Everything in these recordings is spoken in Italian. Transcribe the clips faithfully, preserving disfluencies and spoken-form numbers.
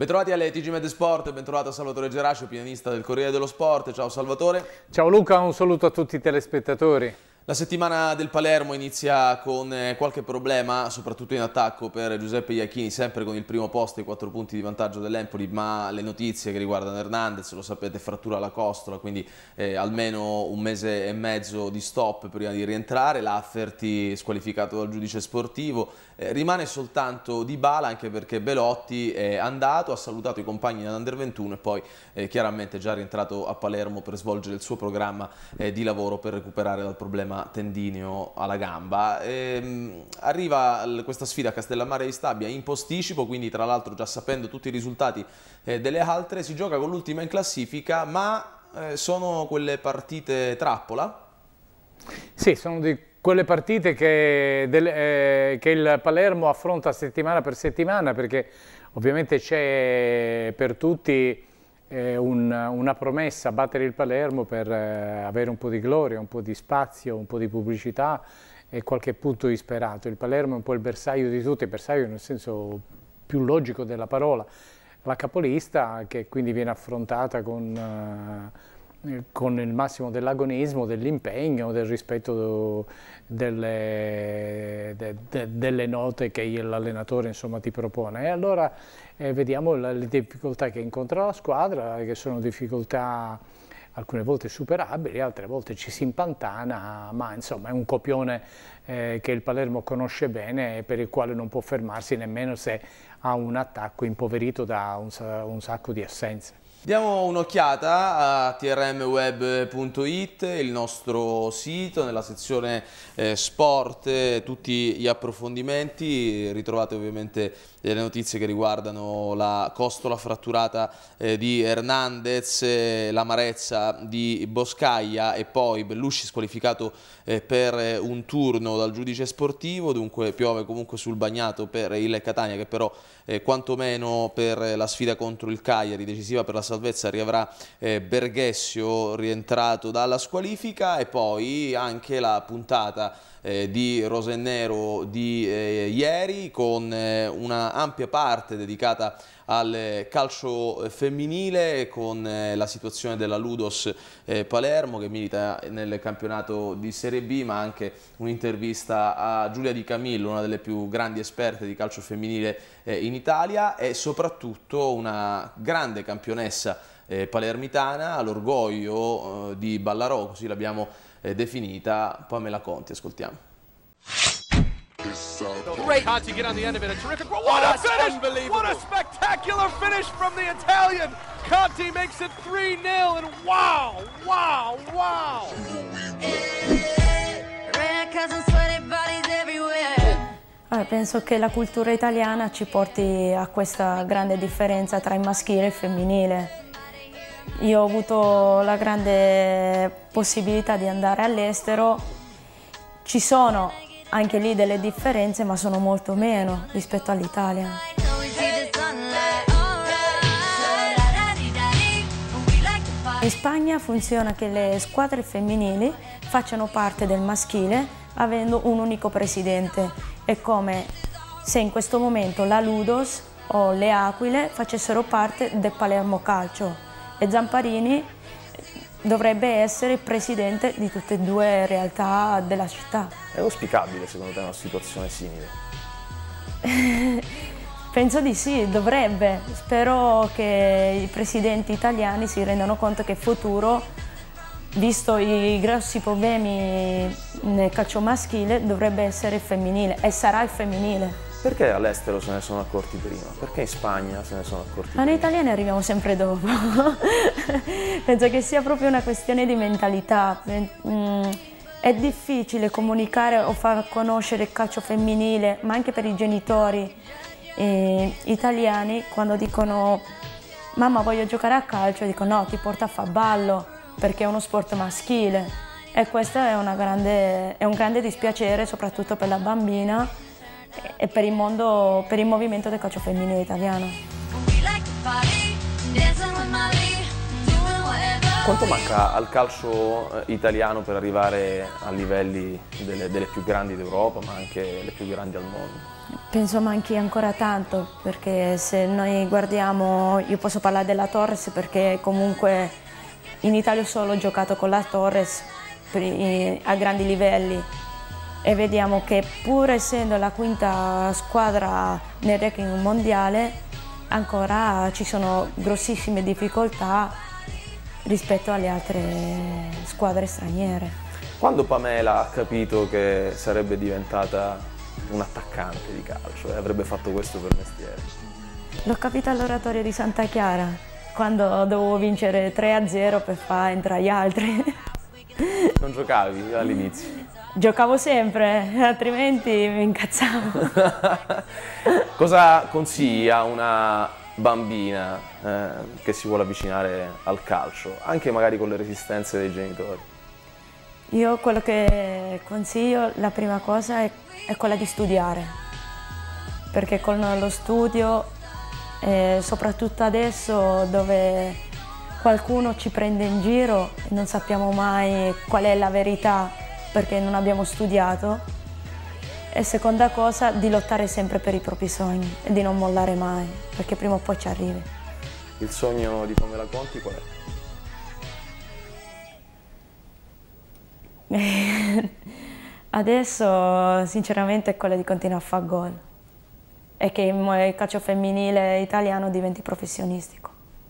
Bentrovati alle T G Med Sport, bentrovato Salvatore Geracio, pianista del Corriere dello Sport. Ciao Salvatore. Ciao Luca, un saluto a tutti i telespettatori. La settimana del Palermo inizia con qualche problema, soprattutto in attacco per Giuseppe Iachini, sempre con il primo posto e i quattro punti di vantaggio dell'Empoli, ma le notizie che riguardano Hernandez, lo sapete, frattura alla costola, quindi eh, almeno un mese e mezzo di stop prima di rientrare, Lafferty squalificato dal giudice sportivo, eh, rimane soltanto Dybala, anche perché Belotti è andato, ha salutato i compagni dell'Under ventuno e poi eh, chiaramente è già rientrato a Palermo per svolgere il suo programma eh, di lavoro per recuperare dal problema tendineo alla gamba. Ehm, arriva questa sfida a Castellammare di Stabia in posticipo, quindi tra l'altro già sapendo tutti i risultati eh, delle altre, si gioca con l'ultima in classifica, ma eh, sono quelle partite trappola? Sì, sono di quelle partite che, del, eh, che il Palermo affronta settimana per settimana, perché ovviamente c'è per tutti Eh, un, una promessa, battere il Palermo per eh, avere un po' di gloria, un po' di spazio, un po' di pubblicità e qualche punto disperato. Il Palermo è un po' il bersaglio di tutti, il bersaglio nel senso più logico della parola, la capolista che quindi viene affrontata con, eh, con il massimo dell'agonismo, dell'impegno, del rispetto delle, de, de, delle note che l'allenatore insomma ti propone. E allora eh, vediamo le, le difficoltà che incontra la squadra, che sono difficoltà alcune volte superabili, altre volte ci si impantana, ma insomma è un copione eh, che il Palermo conosce bene e per il quale non può fermarsi nemmeno se ha un attacco impoverito da un, un sacco di assenze. Diamo un'occhiata a T R M web punto it, il nostro sito, nella sezione eh, sport, eh, tutti gli approfondimenti. Ritrovate ovviamente le notizie che riguardano la costola fratturata eh, di Hernandez, eh, l'amarezza di Boscaglia e poi Bellusci squalificato eh, per eh, un turno dal giudice sportivo. Dunque piove comunque sul bagnato per il Catania, che però eh, quantomeno per la sfida contro il Cagliari, decisiva per la salvezza, riavrà eh, Berghessio rientrato dalla squalifica, e poi anche la puntata eh, di Rosennero di eh, ieri con eh, una ampia parte dedicata al calcio femminile, con eh, la situazione della Ludos eh, Palermo che milita nel campionato di Serie B, ma anche un'intervista a Giulia Di Camillo, una delle più grandi esperte di calcio femminile eh, in Italia, e soprattutto una grande campionessa eh, palermitana, l'orgoglio eh, di Ballarò, così l'abbiamo eh, definita, Pamela Conti. Ascoltiamo. Great Conti get on the end of it. A terrific. What a finish! What a spectacular finish from the Italian. Conti makes it three nil, and wow, wow, wow! Allora, penso che la cultura italiana ci porti a questa grande differenza tra il maschile e il femminile. Io ho avuto la grande possibilità di andare all'estero, ci sono anche lì delle differenze, ma sono molto meno rispetto all'Italia. In Spagna funziona che le squadre femminili facciano parte del maschile avendo un unico presidente. È come se in questo momento la Ludos o le Aquile facessero parte del Palermo Calcio e Zamparini dovrebbe essere il presidente di tutte e due le realtà della città. È auspicabile secondo te una situazione simile? Penso di sì, dovrebbe. Spero che i presidenti italiani si rendano conto che in futuro, visto i grossi problemi nel calcio maschile, dovrebbe essere il femminile e sarà il femminile. Perché all'estero se ne sono accorti prima? Perché in Spagna se ne sono accorti prima? Ma noi italiani arriviamo sempre dopo. Penso che sia proprio una questione di mentalità. È difficile comunicare o far conoscere il calcio femminile, ma anche per i genitori eh, italiani, quando dicono mamma voglio giocare a calcio, dicono no, ti porta a far ballo perché è uno sport maschile. E questo è, una grande, è un grande dispiacere, soprattutto per la bambina e per il mondo, per il movimento del calcio femminile italiano. Quanto manca al calcio italiano per arrivare a livelli delle, delle più grandi d'Europa, ma anche le più grandi al mondo? Penso manchi ancora tanto, perché se noi guardiamo, io posso parlare della Torres perché comunque in Italia ho solo giocato con la Torres a grandi livelli e vediamo che pur essendo la quinta squadra nel ranking mondiale ancora ci sono grossissime difficoltà rispetto alle altre squadre straniere. Quando Pamela ha capito che sarebbe diventata un attaccante di calcio e avrebbe fatto questo per mestiere? L'ho capito all'oratorio di Santa Chiara, quando dovevo vincere tre a zero per far entrare gli altri. Non giocavi all'inizio? Giocavo sempre, altrimenti mi incazzavo. Cosa consigli a una bambina eh, che si vuole avvicinare al calcio, anche magari con le resistenze dei genitori? Io quello che consiglio, la prima cosa è, è quella di studiare, perché con lo studio, eh, soprattutto adesso dove qualcuno ci prende in giro e non sappiamo mai qual è la verità perché non abbiamo studiato, e seconda cosa di lottare sempre per i propri sogni e di non mollare mai, perché prima o poi ci arrivi. Il sogno di Pamela Conti qual è? Adesso sinceramente è quello di continuare a fare gol e che il calcio femminile italiano diventi professionistico.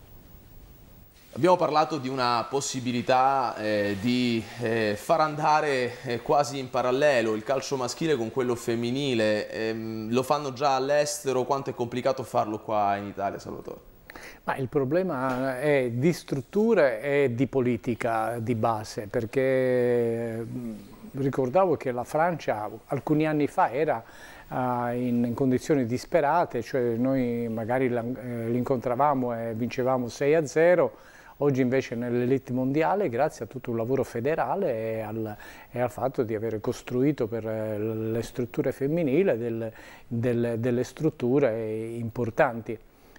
Abbiamo parlato di una possibilità eh, di eh, far andare eh, quasi in parallelo il calcio maschile con quello femminile. Ehm, lo fanno già all'estero, quanto è complicato farlo qua in Italia, Salvatore? Ma il problema è di strutture e di politica di base, perché ricordavo che la Francia alcuni anni fa era uh, in, in condizioni disperate, cioè noi magari eh, l'incontravamo e vincevamo sei a zero, oggi invece nell'elite mondiale, grazie a tutto un lavoro federale e al, e al fatto di aver costruito per le strutture femminili del, del, delle strutture importanti.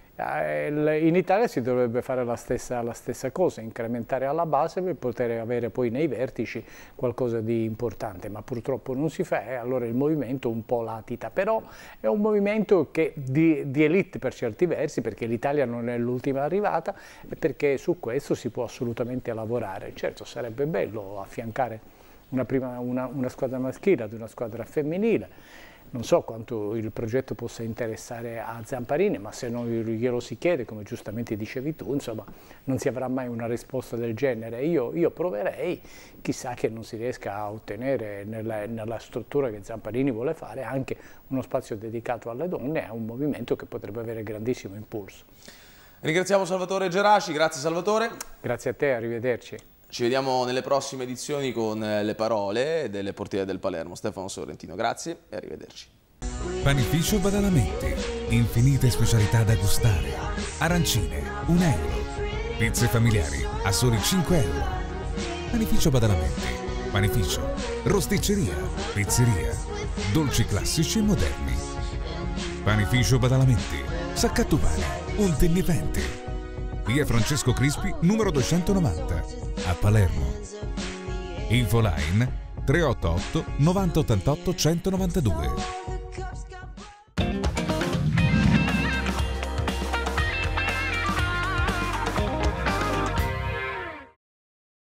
In Italia si dovrebbe fare la stessa, la stessa cosa, incrementare alla base per poter avere poi nei vertici qualcosa di importante, ma purtroppo non si fa e allora il movimento un po' latita, però è un movimento che di, di elite per certi versi, perché l'Italia non è l'ultima arrivata e perché su questo si può assolutamente lavorare. Certo, sarebbe bello affiancare una, prima, una, una squadra maschile ad una squadra femminile. Non so quanto il progetto possa interessare a Zamparini, ma se non glielo si chiede, come giustamente dicevi tu, insomma, non si avrà mai una risposta del genere. Io, io proverei, chissà che non si riesca a ottenere nella, nella struttura che Zamparini vuole fare anche uno spazio dedicato alle donne e a un movimento che potrebbe avere grandissimo impulso. Ringraziamo Salvatore Geraci, grazie Salvatore. Grazie a te, arrivederci. Ci vediamo nelle prossime edizioni con le parole delle portiere del Palermo. Stefano Sorrentino, grazie e arrivederci. Panificio Badalamenti, infinite specialità da gustare. Arancine, un euro. Pizze familiari, a soli cinque euro. Panificio Badalamenti, panificio, rosticceria, pizzeria, dolci classici e moderni. Panificio Badalamenti, Saccatupane, un tenniventi. Via Francesco Crispi, numero duecentonovanta, a Palermo. Infoline tre otto otto nove otto otto otto uno nove due.